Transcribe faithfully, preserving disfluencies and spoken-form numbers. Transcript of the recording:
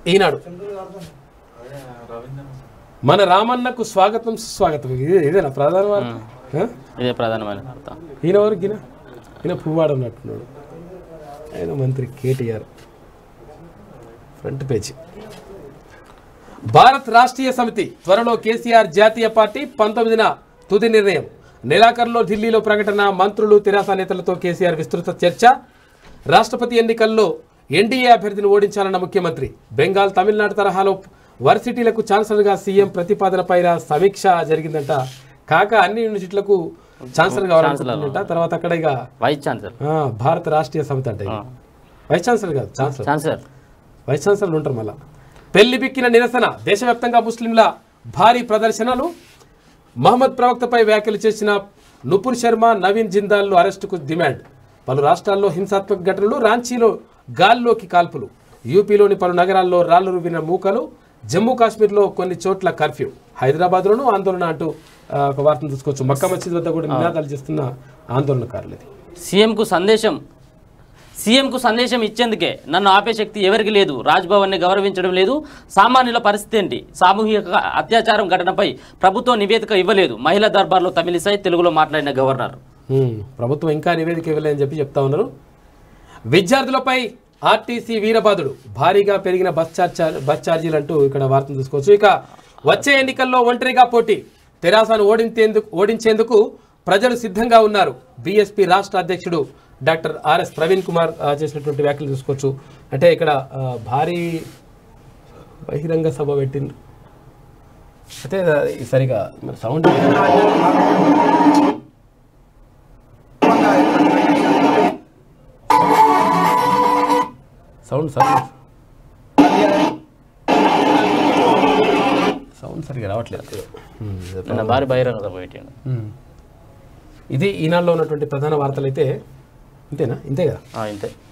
ఈనాడు మన రామన్నకు స్వాగతం సుస్వాగతం. ఇదే ఇదేనా ప్రధాన వార్త? ఇదే ప్రధానమైన వార్త. ఈయన వరకు ఈయన ఈయన పువ్వాడ ఉన్నట్టున్నాడు. ఆయన మంత్రి కేటీఆర్. Front page. భారత్ రాష్ట్రీయ సమితి త్వరలో కేసీఆర్ జాతీయ పార్టీ పంతొమ్మిదిన తుది నిర్ణయం. నెలాఖరులో ఢిల్లీలో ప్రకటన. మంత్రులు తెరాస నేతలతో కేసీఆర్ విస్తృత చర్చ. రాష్ట్రపతి ఎన్నికల్లో ఎన్డీఏ అభ్యర్థిని ఓడించాలన్న ముఖ్యమంత్రి. బెంగాల్ తమిళనాడు తరహాలో వర్సిటీలకు ఛాన్సలర్గా సీఎం ప్రతిపాదనపై సమీక్ష జరిగిందంట. కాక అన్ని యూనివర్సిటీలకు ఛాన్సలర్ కావాలనుకుంటున్నట. తర్వాత అక్కడ ఇక వైస్ ఛాన్సలర్ భారత రాష్ట్రీయ సమితి అంటే వైస్ ఛాన్సలర్ కాదు ఛాన్సలర్ ఛాన్సలర్ వైస్ ఛాన్సలర్ ఉంటారు. మళ్ళా పెళ్లి బిక్కిన నిరసన. దేశవ్యాప్తంగా ముస్లింల భారీ ప్రదర్శనలు. మహమ్మద్ ప్రవక్తపై వ్యాఖ్యలు చేసిన నుపుర్ శర్మ, నవీన్ జిందాల్లు అరెస్టుకు డిమాండ్. పలు రాష్ట్రాల్లో హింసాత్మక ఘటనలు. రాంచీలో గాల్లోకి కాల్పులు. యూపీలోని పలు నగరాల్లో రాళ్లు రువిన మూకలు. జమ్మూ కాశ్మీర్లో కొన్ని చోట్ల కర్ఫ్యూ. హైదరాబాద్లోనూ ఆందోళన అంటూ ఒక వార్తను చూసుకోవచ్చు. మక్కా మసీద్ వద్ద కూడా నినాదాలు చేస్తున్న ఆందోళనకారులు. సీఎంకు సందేశం సీఎంకు సందేశం ఇచ్చేందుకే నన్ను ఆపే శక్తి ఎవరికి లేదు. రాజ్భవన్ని గౌరవించడం లేదు. సామాన్యుల పరిస్థితి ఏంటి? సామూహిక అత్యాచారం ఘటనపై ప్రభుత్వం నివేదిక ఇవ్వలేదు. మహిళా దర్బార్లో తమిళిసై తెలుగులో మాట్లాడిన గవర్నర్. ప్రభుత్వం ఇంకా నివేదిక ఇవ్వలేదని చెప్పి చెప్తా ఉన్నారు. విద్యార్థులపై ఆర్టీసీ వీరబాదుడు. భారీగా పెరిగిన బస్ ఛార్జ్ బస్ ఛార్జీలు అంటూ ఇక్కడ వార్తను చూసుకోవచ్చు. ఇక వచ్చే ఎన్నికల్లో ఒంటరిగా పోటీ. తెరాసను ఓడించేందుకు ఓడించేందుకు ప్రజలు సిద్ధంగా ఉన్నారు. బీఎస్పీ రాష్ట్ర అధ్యక్షుడు డాక్టర్ ఆర్ఎస్ ప్రవీణ్ కుమార్ చేసినటువంటి వ్యాఖ్యలు చూసుకోవచ్చు. అంటే ఇక్కడ భారీ బహిరంగ సభ పెట్టిండ్రు. అయితే సరిగా మరి సౌండ్ సౌండ్ సరి సౌండ్ సరిగా రావట్లేదు. భారీ బహిరంగ సభ పెట్టిండు. ఇది ఈనాడులో ఉన్నటువంటి ప్రధాన వార్తలు అయితే ఇంతేనా? ఇంతే కదా. ఇంతే.